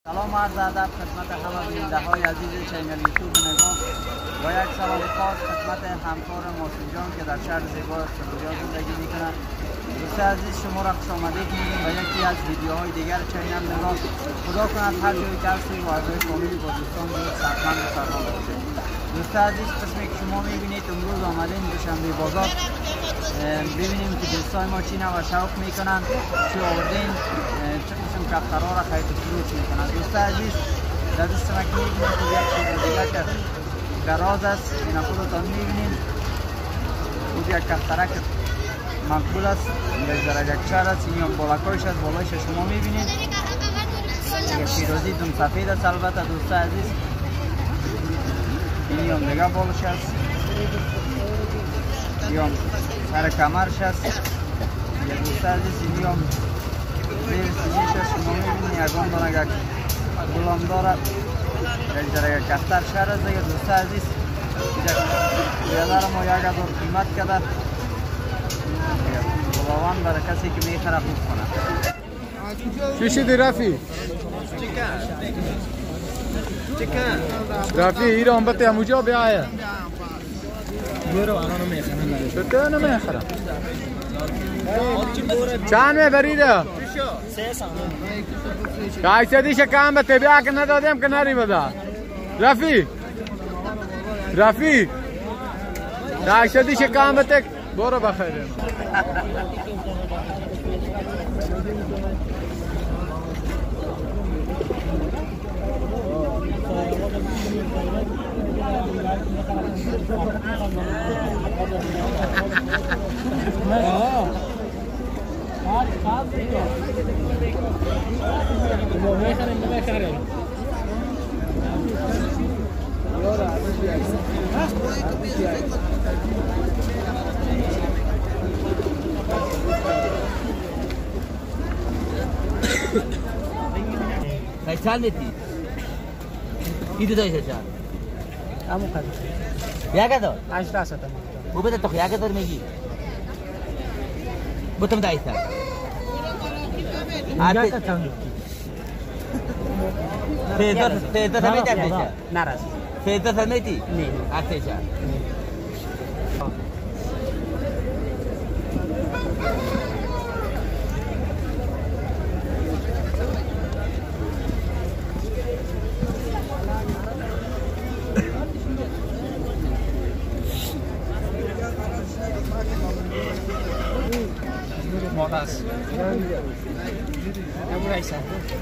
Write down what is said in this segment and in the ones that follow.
سلام عرض ادب خدمت همه بیننده‌های عزیز چینل یوتیوب نگاه و یک سلام خاص خدمت همکار محسن جان که در شهر زیبای استرالیا زندگی میکنند. دوستان عزیز شما را خوش آمدید میگیم و یکی از ویدیوهای دیگر چینل نگاه. خدا کند هر جایی که هستید و اعضای فامیلی با دوستان دوست صحبت و سلام باشید. دوستان عزیز قسمی که شما میبینید امروز آمدیم دوشنبه بازار ببینیم که دوستان ما چی نوع شوق میکنند چی آوردین چه قسم کفترها را خرید و فروش میکنند. دوستان عزیز در دست ما که میبینید که یک چیز دیگر که گراز است اینا خودتان میبینید او یک کفترک مقبول است یک درجه کشر است این هم بالاکایش است بالایش شما میبینید یک شیرازی دم سفید است. البته دوستان عزیز این هم دیگه بالش است این هم سر کمرش است یک دوستان عزیز این هم زیر سینیش است شما میبینید یکان دانه یک گلام دارد یک درجه کفتر شهر است دیگه. دوستان عزیز بیادر ما 1000 قیمت کرده خداوند برای کسی که میخره خوب کنه. چی شدی رفی؟ چکن رفی ایران بطی هموجا بیایه برو آنها نمیخرن چطور نمیخرم؟ چند میبریده؟ 300 دیشه کم بطی بیا که ندادیم که نری بده رفی 300 دیشه کم بطی برو بخیریم چند لیتی؟ ایدو دایشه چند؟ همون قدر یک دار؟ 18 ستم او بده تو یک دار میگی؟ بودم دایشه یک تن فیضا سمیتی ارتشه؟ نرس فیضا سمیتی؟ نه ارتشه ماداست نبود ایسا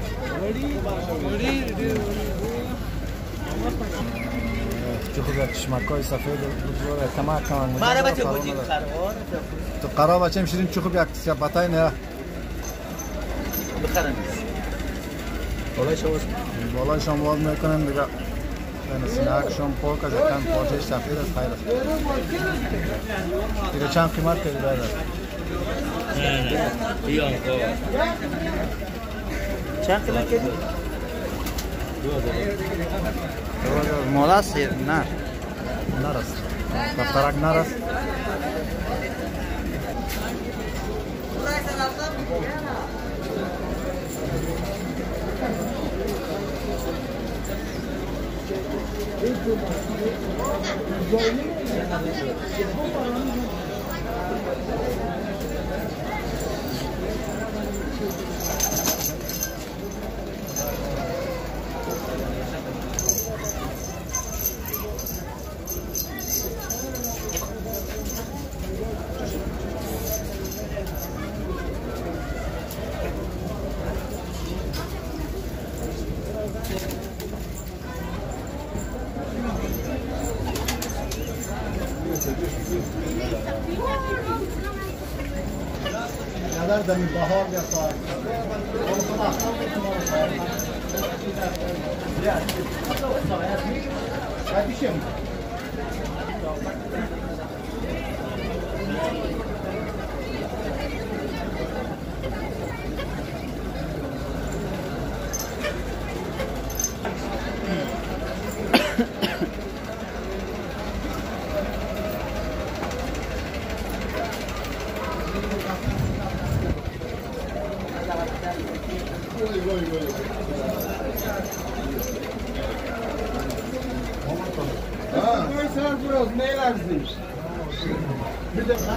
چه خوب یک چشمکای سفید بزرگ اعتماد کنن ماره بچه بودیم خروار تو قرار بچه میشیریم چه خوب یک سیابتای نه بخرن بالای شما باز میکنن دیگه سینه‌هاشون پاک از یکم پارچه سفید است خیر است دیگه چند قیمت کردی برادر؟ چند قیمت کردی؟ 2000 مالا است نه نرست کفترک نرست نظر دمی بهار بیا سوار Biraz neylersin? Bir de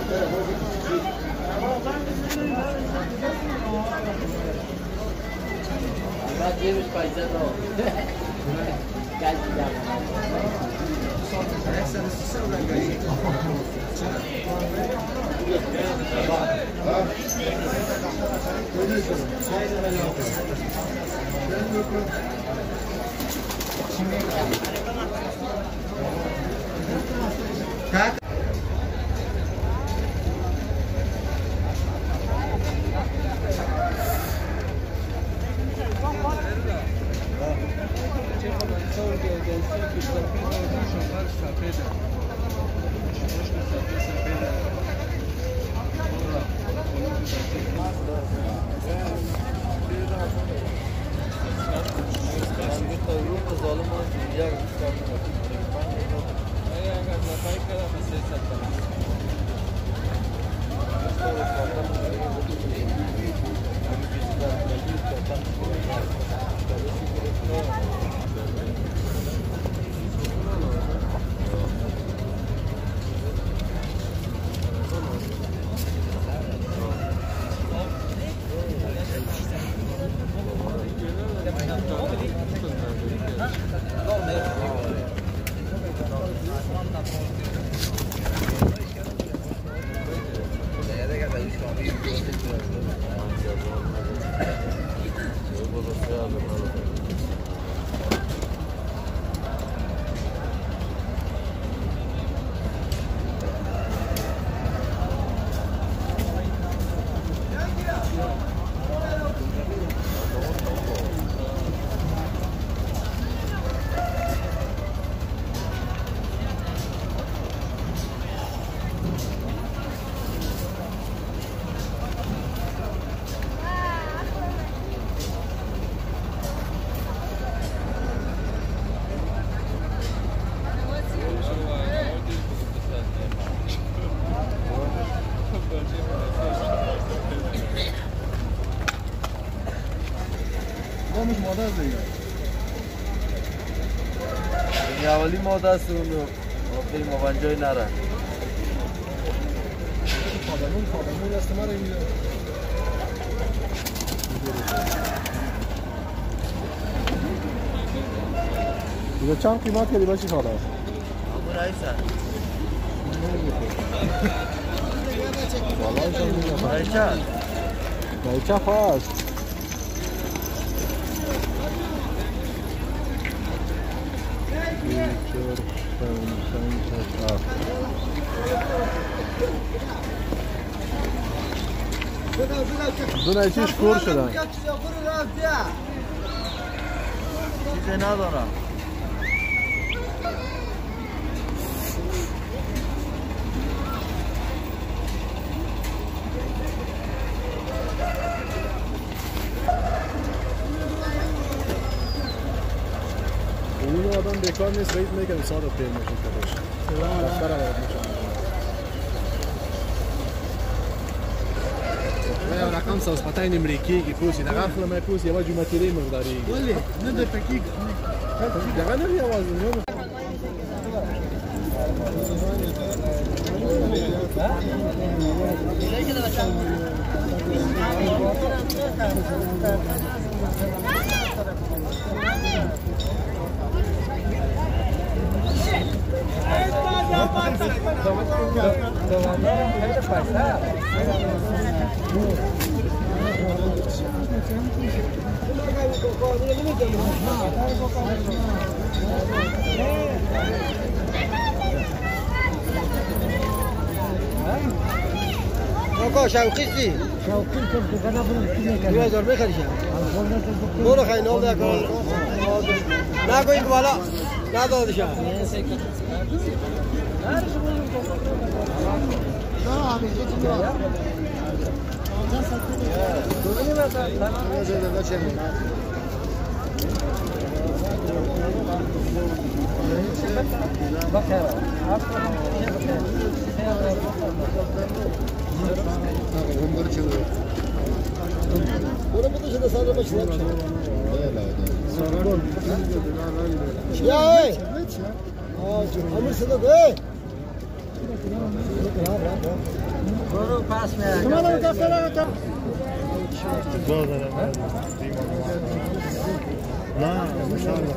Ben yemiş payda da o. Gel gel. اولی ماده است اونو آخری مبنجای نره خادمون است ما رو میده دیگه چند قیمت کردی باشی خاله؟ ابو رئیسه رئیسه خواست دو نایچیش کور شدن چیزی ندارم اون آدم بیکار نیست رید میگم ساده پیر میشه کدش دفتر عوض میشه یا رقم ساز خطای امریکی که پوسی دقیقا خلمه پوسی یا جمعتیری مقداری ولی نه در پکیک دقیقا نمی آواز آقا شوقیستی؟ شوقی تو بگنا برو 2000 بخری برو خیلی نال ده کار نگو این بالا نداده شد Ya, amir sana برو پس میاد شما رو دفتر تا نه مشاءالله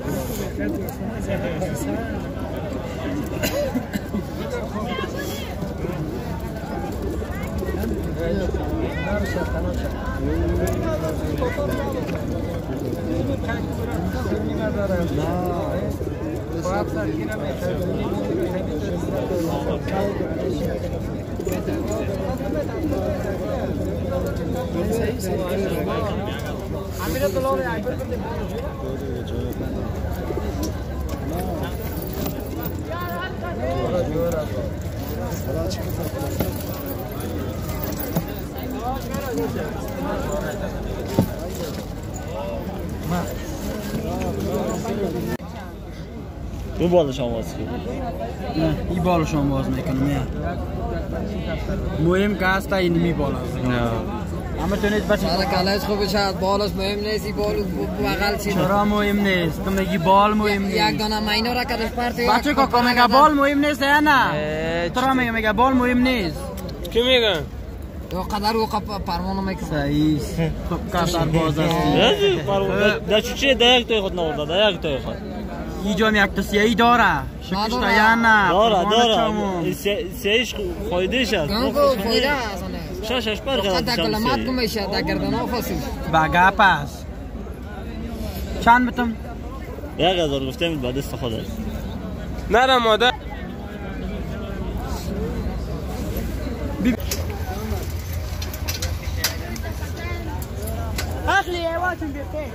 اون بالش هم باز کنی؟ نه این بالش هم باز میکنم مهم که هست این می بالا اما تو نیست بچه سر کلش خوبه شد بالش مهم نیست این بال بغل چی چرا مهم نیست تو میگی بال مهم نیست یک دانه ماینا را کدش پرته بچه که میگه بال مهم نیست یا نه تو را میگه بال مهم نیست کی میگن؟ تو قدر و پروانه میکنه صحیح خب کسر باز هستی در چی در یک توی خود نورده در یک توی خود اینجا هم یک تا سیاهی داره شکشتا یا نه داره سیاهیش خواهیدهش هست گنگو فایده هست شش پر فقط در کلمات کمیشه در گردن ها خواستیش بگه پس چند بتم؟ 1000 گفتم با دست خود است نرم مادر اخلي واتم بخير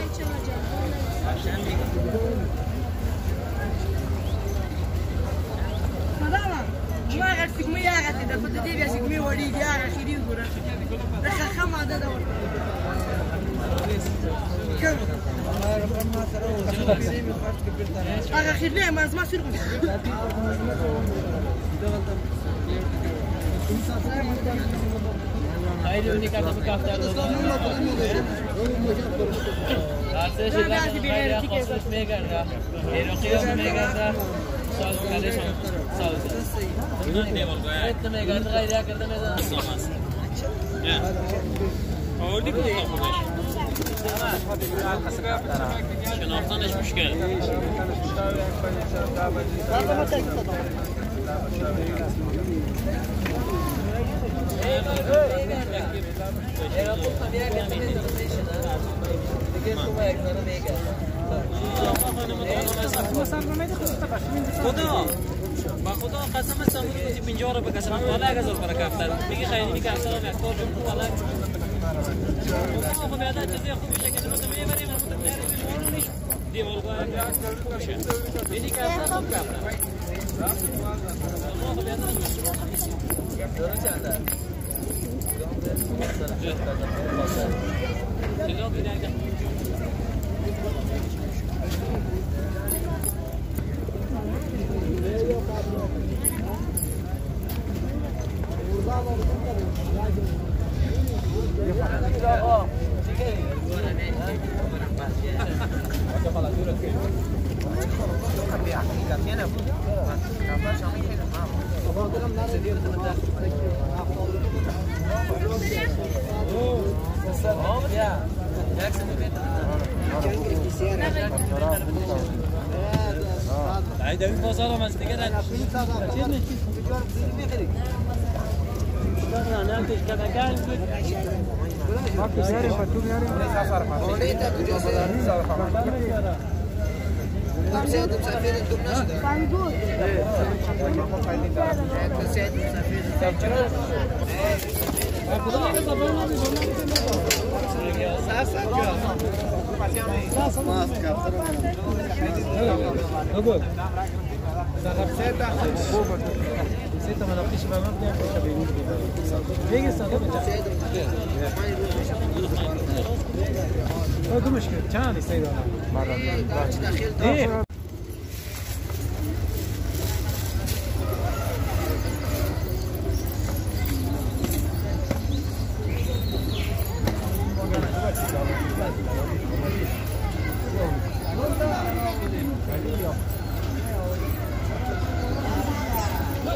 ما غرتك ما ياغتي ده كنت دير ياسك مي وليد يا اخي دي غورا ده خم هذا ده كم اخي ليه ما اسمع سير خیلی اونی که تو کافتر درسش خیلی خوشش میگرده ایروقیام میگرده سال کلش سال اینو دیوار تو میگرده غیری کرده میذاره نه آوردی که شناختنش مشکل خدا با خدا قسم است که 50 رو بکشم والا 1000 برای کافتر میگه خیلی که اصلا یک کار جون والا خب بیاد چیزی خوب میشه که مثلا میبریم متمرد دیوار باشه میگه که اصلا خوب کافتر خب بیاد درست چنده این بازار هم از دیگه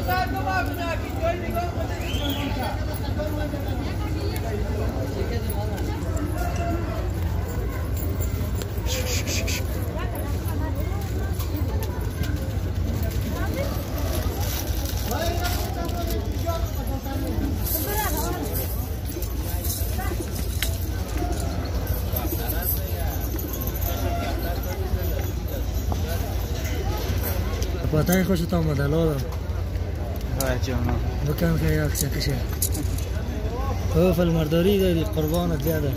پاتای خوشت آمده لادم جانم بکن که یک چکشه تو فلمرداری داری قربانت زیاده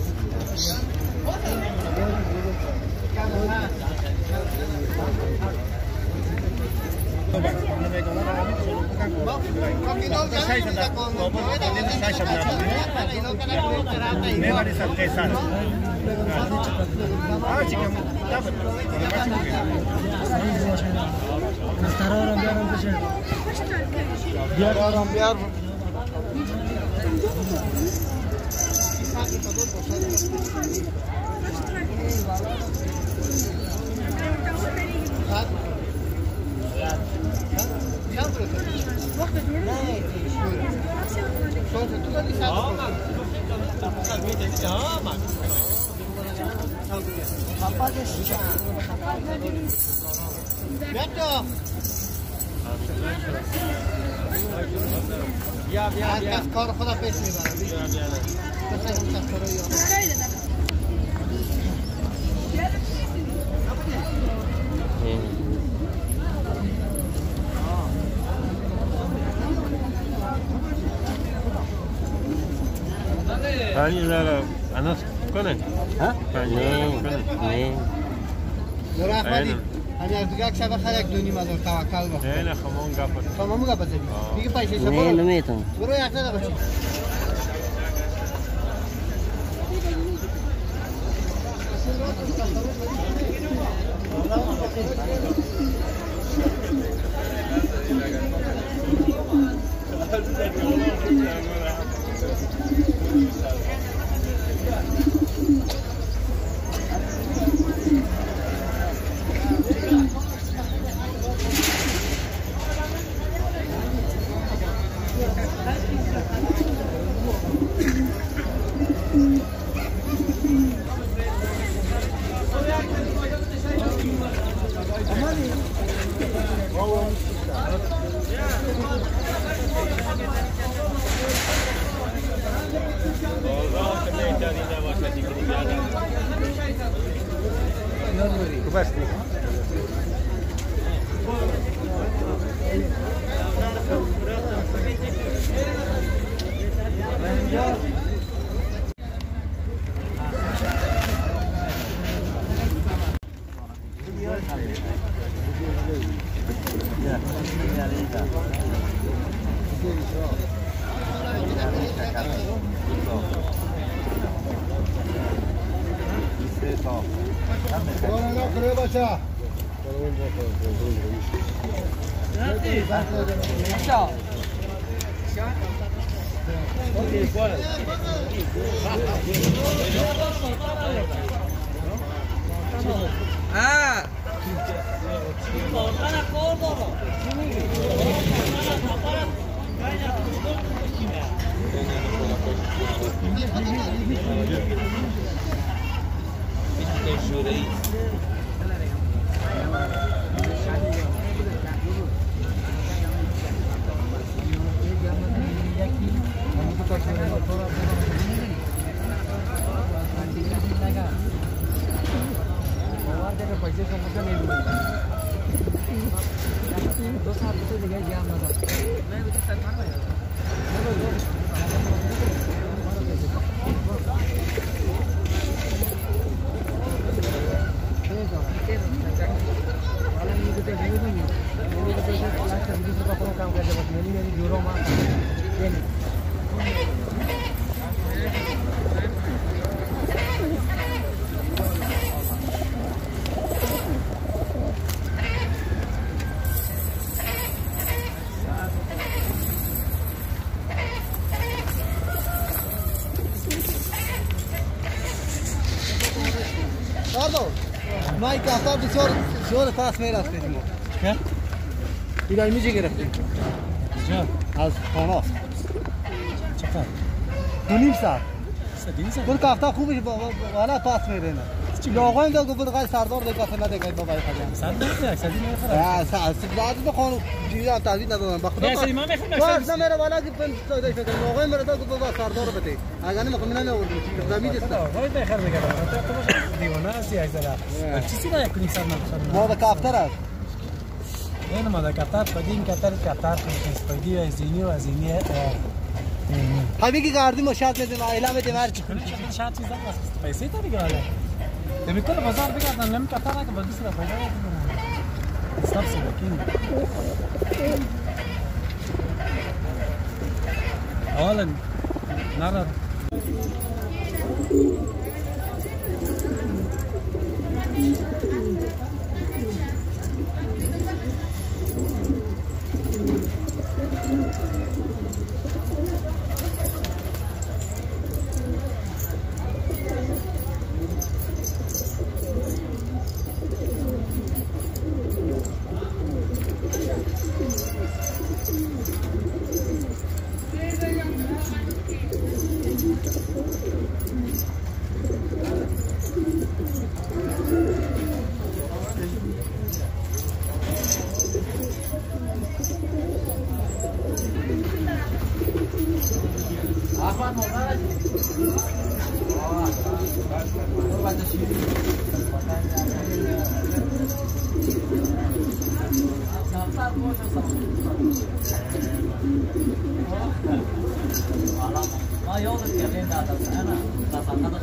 بیار از کار خدا پیش میبرم پنی لارا اناس کنه ها؟ پنی کنه نور احمدی اگر دیگه شب خیر یک دونی مدار توکل بکن نه خمون گپ تمام گپ بزنی دیگه پیسه شما نه نمیتونم برو یک دقیقه بچه مایی که اصلا بسیار پس میرفتیم ما اینا میجی گرفتیم از خانه چقدر؟ 2.5 ساعت بر کافتا خوبش والا پاس میره نه آقای دا گفت قای سردار دیگه اصلا ندیگه بابا خدام سردار اکثری نمیخوره سردار تو خانم دیگه تعویض ندادن به خدا اکثری ما میخوام اکثری میره والا که پن سودا فکر آقای میره دا گفت بابا سردار بده اگر نه میخوام نه اورد زمین است وای بخیر میگم تو باش دیوانه هستی اکثرا چیزی دا یک نیست ما دا کافتر است نه ما دا کافتر قدیم کافتر خیلی ازینی و ازینی همین که گاردی مشات میدیم اعلام میدیم هر چی شات چیزا پیسه تا دیگه حالا میکنه بازار بگردن نمی کافتر که باز بیشتر پیدا کنه استاپ سیدکین حالا نرا ما يوضع كريم ده انا تصنعت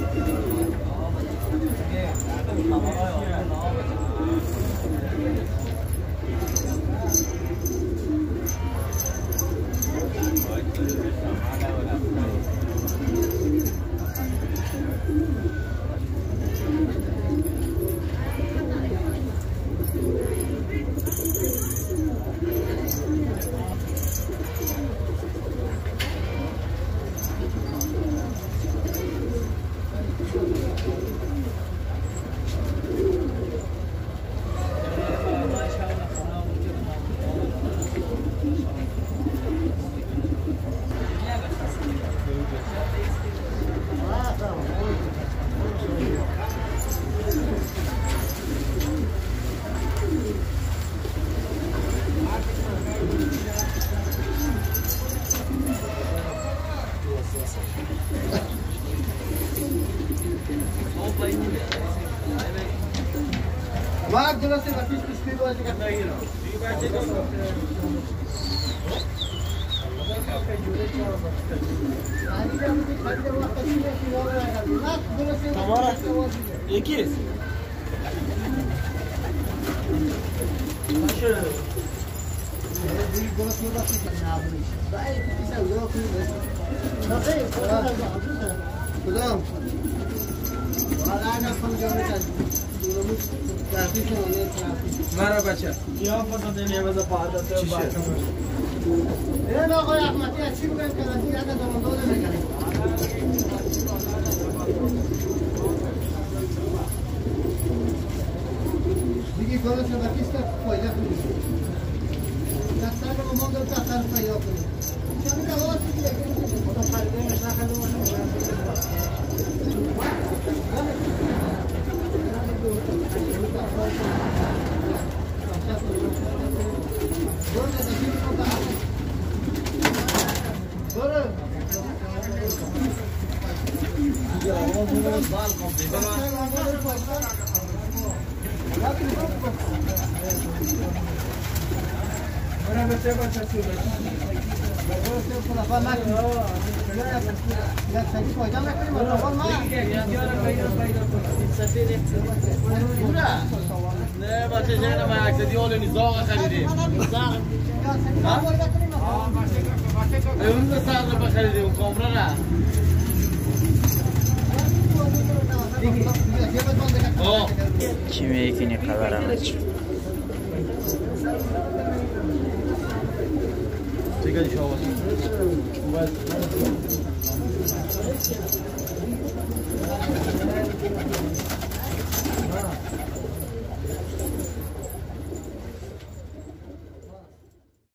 Mark درسته و پیش پیش بازی کرد نگیرم. یکی است. کدام؟ مرا بچه یا فقط نیاز به عادت باشه. این آقای احمدی از چی بگم که از این عدد دومدار نمیکنیم. دیگه کارش رو بکیست که فایده کنید. دستان رو ما دو دستان پیدا کنید. چون که آواز دیگه خدا خریدنش نخریدنش نه بچه جنه ما اکسدی حال نزاق خریدیم اون رو سر رو بخریدیم کامرا نه چی میکنی خبرم چی چیکار شما